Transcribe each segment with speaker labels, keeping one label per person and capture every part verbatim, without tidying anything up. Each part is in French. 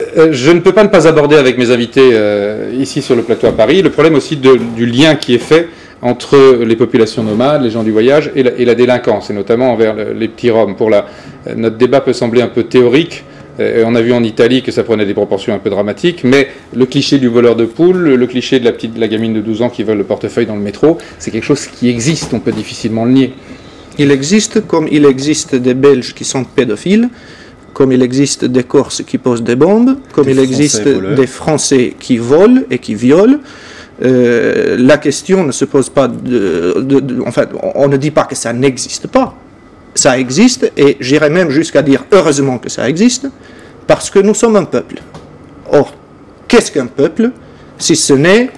Speaker 1: euh, je ne peux pas ne pas aborder avec mes invités euh, ici sur le plateau à Paris le problème aussi de, du lien qui est fait entre les populations nomades, les gens du voyage et la, et la délinquance, et notamment envers le, les petits Roms. Pour la, notre débat peut sembler un peu théorique. Euh, on a vu en Italie que ça prenait des proportions un peu dramatiques, mais le cliché du voleur de poules, le cliché de la, petite, de la gamine de douze ans qui vole le portefeuille dans le métro, c'est quelque chose qui existe, on peut difficilement le nier.
Speaker 2: Il existe, comme il existe des Belges qui sont pédophiles, comme il existe des Corses qui posent des bombes, comme des il existe voleurs. des Français qui volent et qui violent. Euh, la question ne se pose pas de, de, de, en fait, on ne dit pas que ça n'existe pas. Ça existe, et j'irais même jusqu'à dire heureusement que ça existe, parce que nous sommes un peuple. Or, qu'est-ce qu'un peuple si ce n'est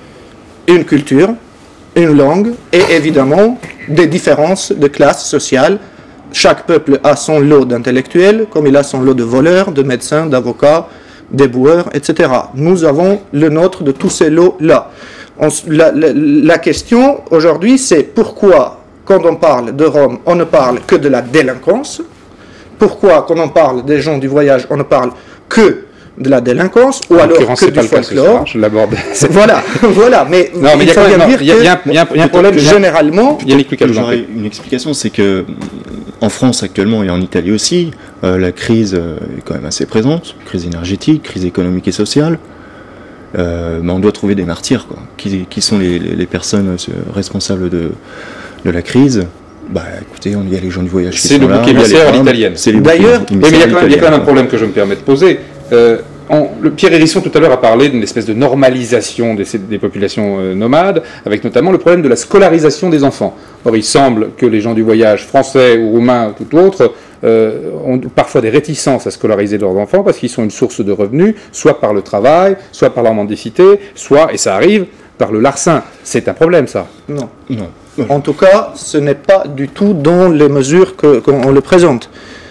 Speaker 2: une culture, une langue et évidemment des différences de classe sociale. Chaque peuple a son lot d'intellectuels, comme il a son lot de voleurs, de médecins, d'avocats, d'éboueurs, et cetera. Nous avons le nôtre de tous ces lots-là. La, la, la question aujourd'hui, c'est pourquoi, quand on parle de Rome, on ne parle que de la délinquance. Pourquoi, quand on parle des gens du voyage, on ne parle que de la délinquance, ou alors que du folklore.
Speaker 1: Je l'aborde.
Speaker 2: Voilà, voilà, mais,
Speaker 1: non, mais il faut bien dire qu'il y a un problème.
Speaker 2: Généralement,
Speaker 3: il y a une, une explication, c'est que en France actuellement et en Italie aussi, euh, la crise est quand même assez présente, crise énergétique, crise économique et sociale. Euh, mais on doit trouver des martyrs, quoi. Qui, qui sont les, les, les personnes responsables de, de la crise? Bah écoutez, il y a les gens du voyage qui sont là.
Speaker 1: C'est le bouc émissaire à l'italienne.
Speaker 2: D'ailleurs,
Speaker 1: mais il y a quand même, il y a quand même un problème que je me permets de poser. Euh, on, le Pierre Hérisson tout à l'heure a parlé d'une espèce de normalisation des, des populations euh, nomades, avec notamment le problème de la scolarisation des enfants. Or, il semble que les gens du voyage, français ou roumains ou tout autre, euh, ont parfois des réticences à scolariser leurs enfants parce qu'ils sont une source de revenus, soit par le travail, soit par leur mendicité, soit, et ça arrive, par le larcin. C'est un problème, ça?
Speaker 2: Non. Non. En tout cas, ce n'est pas du tout dans les mesures que, qu'on le présente.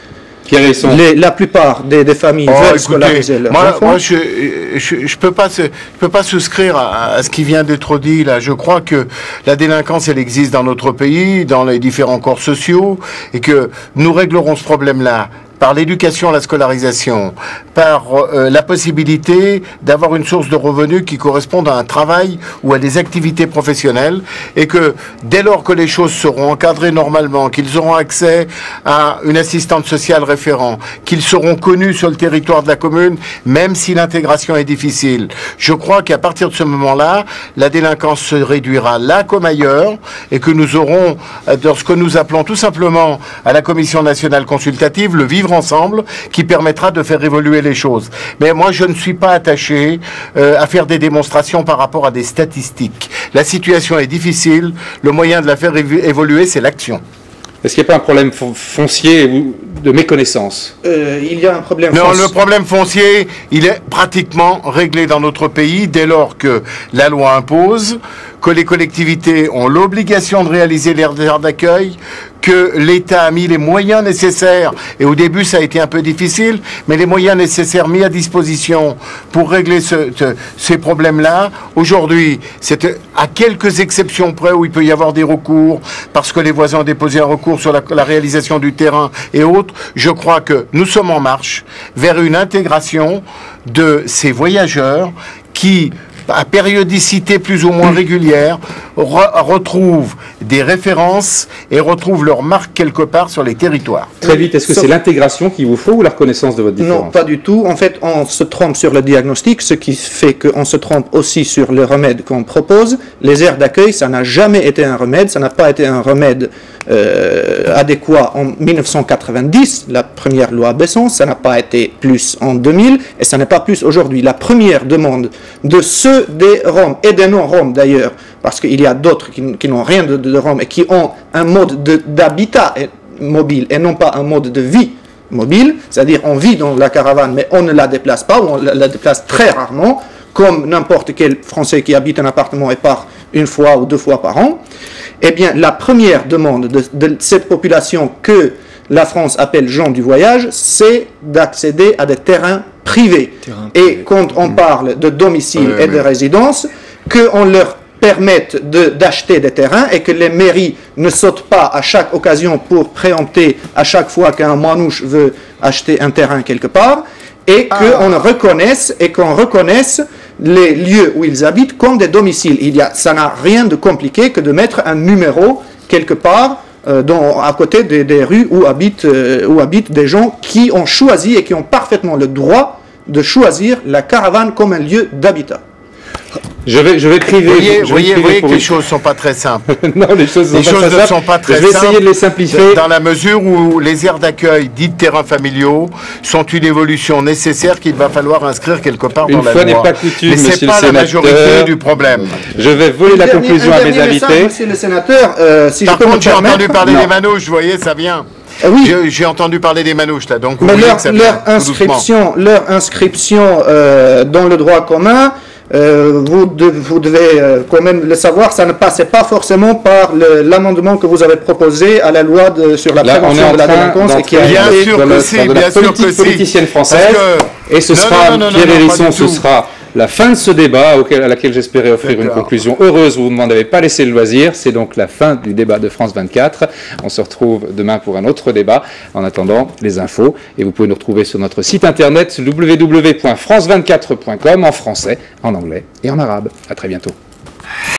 Speaker 2: Les, la plupart des, des familles
Speaker 4: oh,
Speaker 2: veulent
Speaker 4: écoutez,
Speaker 2: scolariser leurs
Speaker 4: moi,
Speaker 2: enfants.
Speaker 4: Moi, je je, je peux pas je peux pas souscrire à, à ce qui vient d'être dit là. Je crois que la délinquance, elle existe dans notre pays, dans les différents corps sociaux, et que nous réglerons ce problème-là par l'éducation, la scolarisation, par euh, la possibilité d'avoir une source de revenus qui corresponde à un travail ou à des activités professionnelles, et que dès lors que les choses seront encadrées normalement, qu'ils auront accès à une assistante sociale référent, qu'ils seront connus sur le territoire de la commune, même si l'intégration est difficile, je crois qu'à partir de ce moment-là, la délinquance se réduira là comme ailleurs, et que nous aurons, dans ce que nous appelons tout simplement à la Commission nationale consultative, le vivre ensemble, qui permettra de faire évoluer les choses. Mais moi, je ne suis pas attaché euh, à faire des démonstrations par rapport à des statistiques. La situation est difficile, le moyen de la faire évoluer, c'est l'action.
Speaker 1: Est-ce qu'il n'y a pas un problème foncier ou de méconnaissance?
Speaker 2: euh, Il y a un problème
Speaker 4: Non,
Speaker 2: foncier.
Speaker 4: le problème foncier, il est pratiquement réglé dans notre pays dès lors que la loi impose que les collectivités ont l'obligation de réaliser les aires d'accueil, que l'État a mis les moyens nécessaires, et au début ça a été un peu difficile, mais les moyens nécessaires mis à disposition pour régler ce, ce, ces problèmes-là. Aujourd'hui, c'est à quelques exceptions près où il peut y avoir des recours, parce que les voisins ont déposé un recours sur la, la réalisation du terrain et autres. Je crois que nous sommes en marche vers une intégration de ces voyageurs qui, à périodicité plus ou moins régulière, re retrouvent des références et retrouvent leur marque quelque part sur les territoires.
Speaker 1: Très vite, est-ce que c'est l'intégration qu'il vous faut ou la reconnaissance de votre différence?
Speaker 2: Non, pas du tout. En fait, on se trompe sur le diagnostic, ce qui fait qu'on se trompe aussi sur le remède qu'on propose. Les aires d'accueil, ça n'a jamais été un remède, ça n'a pas été un remède euh, adéquat en mille neuf cent quatre-vingt-dix, la première loi Besson, ça n'a pas été plus en deux mille, et ça n'est pas plus aujourd'hui. La première demande de ceux des Roms, et des non-Roms d'ailleurs, parce qu'il y a d'autres qui, qui n'ont rien de, de, de Roms et qui ont un mode d'habitat mobile et non pas un mode de vie mobile, c'est-à-dire on vit dans la caravane mais on ne la déplace pas, ou on la, la déplace très rarement, comme n'importe quel Français qui habite un appartement et part une fois ou deux fois par an. Eh bien, la première demande de, de cette population que la France appelle gens du voyage, c'est d'accéder à des terrains privés. Terrain privé. Et quand on parle de domicile ouais, et de résidence, qu'on leur permette d'acheter de, des terrains et que les mairies ne sautent pas à chaque occasion pour préempter à chaque fois qu'un manouche veut acheter un terrain quelque part, et qu'on
Speaker 4: Ah.
Speaker 2: reconnaisse, et qu'on reconnaisse les lieux où ils habitent comme des domiciles. Il y a, ça n'a rien de compliqué que de mettre un numéro quelque part euh, dans, à côté des, des rues où habitent, euh, où habitent des gens qui ont choisi et qui ont parfaitement le droit de choisir la caravane comme un lieu d'habitat.
Speaker 1: Je vais, je vais priver.
Speaker 4: Vous voyez,
Speaker 1: je vais
Speaker 4: voyez,
Speaker 1: priver
Speaker 4: voyez que
Speaker 1: pour
Speaker 4: les
Speaker 1: une-
Speaker 4: choses ne sont pas très simples.
Speaker 1: non, les choses,
Speaker 4: Les
Speaker 1: sont
Speaker 4: choses
Speaker 1: pas
Speaker 4: ne
Speaker 1: simples.
Speaker 4: sont pas très
Speaker 1: Je vais
Speaker 4: simples.
Speaker 1: essayer de les simplifier.
Speaker 4: Dans la mesure où les aires d'accueil, dites terrains familiaux, sont une évolution nécessaire qu'il va falloir inscrire quelque part
Speaker 1: Une
Speaker 4: dans la
Speaker 1: fois n'est
Speaker 4: loi.
Speaker 1: pas coutume,
Speaker 4: Mais
Speaker 1: monsieur
Speaker 4: c'est
Speaker 1: le
Speaker 4: pas la
Speaker 1: sénateur.
Speaker 4: majorité du problème.
Speaker 1: Je vais voler la
Speaker 2: Un dernier-
Speaker 1: conclusion
Speaker 2: un
Speaker 1: à mes
Speaker 2: dernier message,
Speaker 1: invités.
Speaker 2: monsieur le sénateur, euh, si
Speaker 4: Par
Speaker 2: je peux me
Speaker 4: contre, j'ai
Speaker 2: permettre.
Speaker 4: entendu parler
Speaker 1: Non.
Speaker 4: des manouches, vous voyez, ça vient.
Speaker 2: Euh, oui.
Speaker 4: Je- J'ai entendu parler des manouches, là, donc vous
Speaker 2: Mais
Speaker 4: voyez
Speaker 2: leur,
Speaker 4: que ça
Speaker 2: leur
Speaker 4: vient, tout doucement.
Speaker 2: inscription, leur inscription euh, dans le droit commun, euh, vous, de- vous devez euh, quand même le savoir, ça ne passait pas forcément par le- l'amendement que vous avez proposé à la loi de- sur la
Speaker 1: Là, on est
Speaker 2: prévention
Speaker 1: en
Speaker 2: de la
Speaker 1: train
Speaker 2: délinquance et qui a
Speaker 1: d'entrer
Speaker 4: Bien
Speaker 2: été...
Speaker 4: sûr
Speaker 1: dans
Speaker 4: que
Speaker 1: la-
Speaker 4: si,
Speaker 1: dans de la
Speaker 4: bien sûr
Speaker 1: politique
Speaker 4: que si.
Speaker 1: politicienne française.
Speaker 4: Parce que-
Speaker 1: Et ce
Speaker 4: Non,
Speaker 1: sera,
Speaker 4: non, non, non,
Speaker 1: Pierre
Speaker 4: non,
Speaker 1: Hérisson,
Speaker 4: pas du
Speaker 1: ce
Speaker 4: tout.
Speaker 1: sera la fin de ce débat auquel, à laquelle j'espérais offrir une
Speaker 4: D'accord.
Speaker 1: conclusion heureuse. Vous ne m'en avez pas laissé le loisir. C'est donc la fin du débat de France vingt-quatre. On se retrouve demain pour un autre débat. En attendant, les infos. Et vous pouvez nous retrouver sur notre site internet w w w point france vingt-quatre point com en français, en anglais et en arabe. À très bientôt.